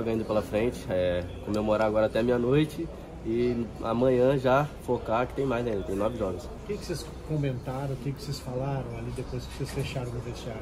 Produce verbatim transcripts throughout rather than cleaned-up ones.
vaga ainda pela frente, é, comemorar agora até meia-noite e amanhã já focar que tem mais ainda, tem nove jogos. O que, que vocês comentaram, o que, que vocês falaram ali depois que vocês fecharam no vestiário?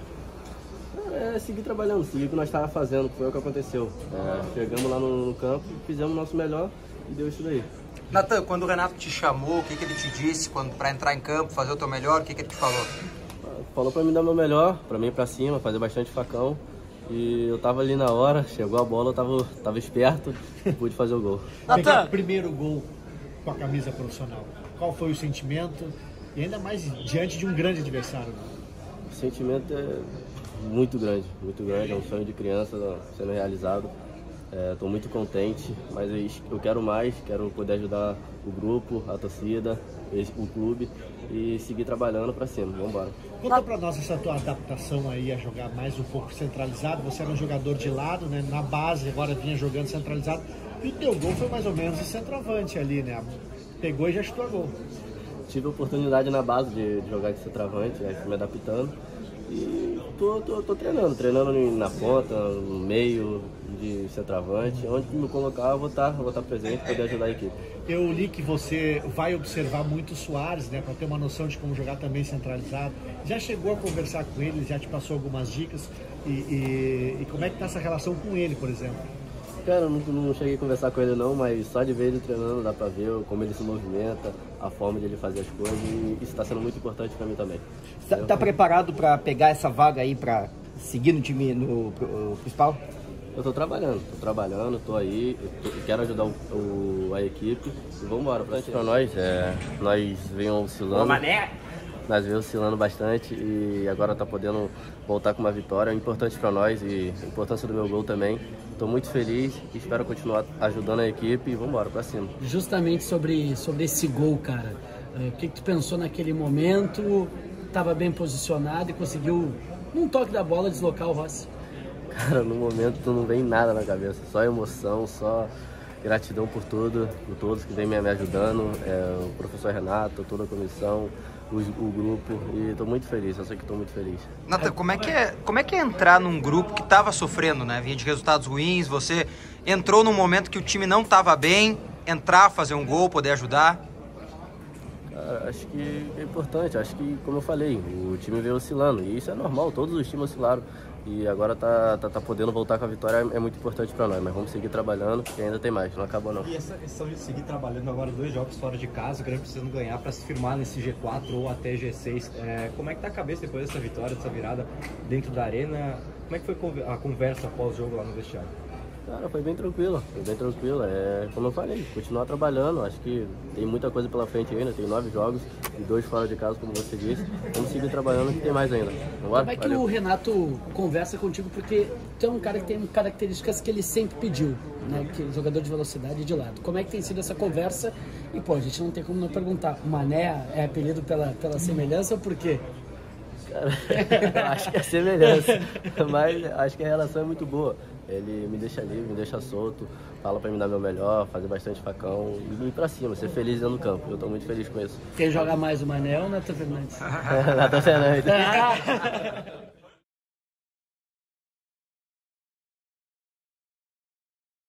É seguir trabalhando, seguir o que nós estávamos fazendo, que foi o que aconteceu. É, chegamos lá no, no campo, fizemos o nosso melhor e deu isso daí. Natan, quando o Renato te chamou, o que, que ele te disse para entrar em campo, fazer o teu melhor, o que, que ele te falou? Falou para mim dar o meu melhor, para mim ir para cima, fazer bastante facão. E eu tava ali na hora, chegou a bola, eu tava, tava esperto e pude fazer o gol. Natan, primeiro gol com a camisa profissional, qual foi o sentimento? E ainda mais diante de um grande adversário. O sentimento é muito grande, muito grande, é um sonho de criança sendo realizado. Estou é, muito contente, mas eu quero mais, quero poder ajudar o grupo, a torcida, o clube e seguir trabalhando para cima. Vamos embora. Conta para nós essa tua adaptação aí a jogar mais um pouco centralizado. Você era um jogador de lado, né? Na base, agora vinha jogando centralizado. E o teu gol foi mais ou menos de centroavante ali, né? Pegou e já chutou a gol. Tive a oportunidade na base de, de jogar de centroavante, né? Me adaptando. E tô, tô, tô treinando, treinando na ponta, no meio, de centroavante. Onde me colocar, eu vou estar, vou estar presente para poder ajudar a equipe. Eu li que você vai observar muito o Soares, né, para ter uma noção de como jogar também centralizado. Já chegou a conversar com ele, já te passou algumas dicas? E, e, e como é que tá essa relação com ele, por exemplo? Cara, eu não, não cheguei a conversar com ele não, mas só de ver ele treinando dá pra ver como ele se movimenta, a forma de ele fazer as coisas, e isso está sendo muito importante pra mim também. Tá, tá preparado pra pegar essa vaga aí, pra seguir no time no pro, principal? Eu tô trabalhando, tô trabalhando, tô aí, eu tô, quero ajudar o, o, a equipe e vamos embora. Pra nós, é, nós venhamos oscilando. Ô, mané! Nós vemos oscilando bastante e agora tá podendo voltar com uma vitória, é importante para nós e a importância do meu gol também. Estou muito feliz e espero continuar ajudando a equipe e vamos embora para cima. Justamente sobre, sobre esse gol, cara, o que, que tu pensou naquele momento? Estava bem posicionado e conseguiu, num toque da bola, deslocar o Rossi? Cara, no momento não vem nada na cabeça, só emoção, só gratidão por tudo, por todos que vêm me ajudando, é, o professor Renato, toda a comissão, o, o grupo, e estou muito feliz, eu sei que estou muito feliz. Natan, como é que é, como é que é entrar num grupo que estava sofrendo, né? Vinha de resultados ruins, você entrou num momento que o time não estava bem, entrar, fazer um gol, poder ajudar? Cara, acho que é importante, acho que, como eu falei, o time veio oscilando, e isso é normal, todos os times oscilaram. E agora tá, tá, tá podendo voltar com a vitória, é muito importante para nós, mas vamos seguir trabalhando, que ainda tem mais, não acabou não. E essa questão de seguir trabalhando agora, dois jogos fora de casa, o Grêmio precisando ganhar para se firmar nesse G quatro ou até G seis, é, como é que tá a cabeça depois dessa vitória, dessa virada dentro da arena? Como é que foi a conversa após o jogo lá no vestiário? Cara, foi bem tranquilo, foi bem tranquilo, é como eu falei, continuar trabalhando, acho que tem muita coisa pela frente ainda, tem nove jogos e dois fora de casa, como você disse, vamos seguir trabalhando que tem mais ainda. Vambora? Como é que Valeu. O Renato conversa contigo, porque tu é um cara que tem características que ele sempre pediu, né, que é jogador de velocidade e de lado. Como é que tem sido essa conversa? E pô, a gente não tem como não perguntar, Mané é apelido pela, pela semelhança ou por quê? Cara, acho que é semelhança, mas acho que a relação é muito boa. Ele me deixa livre, me deixa solto, fala pra me dar meu melhor, fazer bastante facão e ir pra cima, ser feliz dentro do campo. Eu tô muito feliz com isso. Quem joga mais o Mané ou o Natan Fernandes? Natan Fernandes.